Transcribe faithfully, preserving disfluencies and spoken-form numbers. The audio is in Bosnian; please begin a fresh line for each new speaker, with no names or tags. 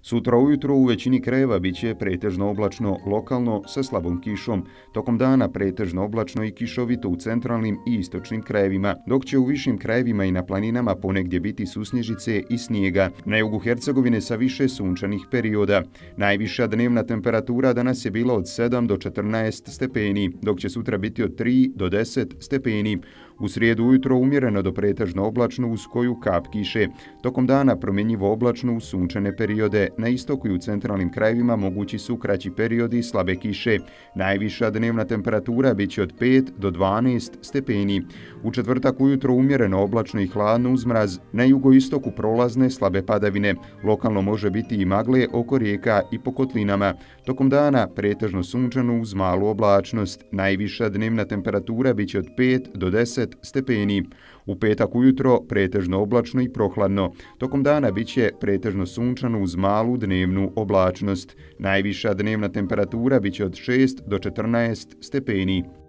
Sutra ujutro u većini krajeva bit će pretežno oblačno lokalno sa slabom kišom. Tokom dana pretežno oblačno i kišovito u centralnim i istočnim krajevima, dok će u višim krajevima i na planinama ponegdje biti susnježice i snijega. Na jugu Hercegovine sa više sunčanih perioda. Najviša dnevna temperatura danas je bila od sedam do četrnaest stepeni, dok će sutra biti od tri do deset stepeni. U srijedu ujutro umjereno do pretežno oblačno uz koju kap kiše. Tokom dana promjenjivo oblačno uz sunčane periode. Na istoku i u centralnim krajevima mogući su kraći periodi slabe kiše. Najviša dnevna temperatura bit će od pet do dvanaest stepeni. U četvrtak ujutro umjereno oblačno i hladno uz mraz. Na jugoistoku prolazne slabe padavine. Lokalno može biti i magle oko rijeka i po kotlinama. Tokom dana pretežno sunčano uz malu oblačnost. Najviša dnevna temperatura bit će od pet do deset stepeni. U petak ujutro pretežno oblačno i prohladno. Tokom dana bit će pretežno sunčano uz malu dnevnu oblačnost. Najviša dnevna temperatura bit će od šest do četrnaest stepeni.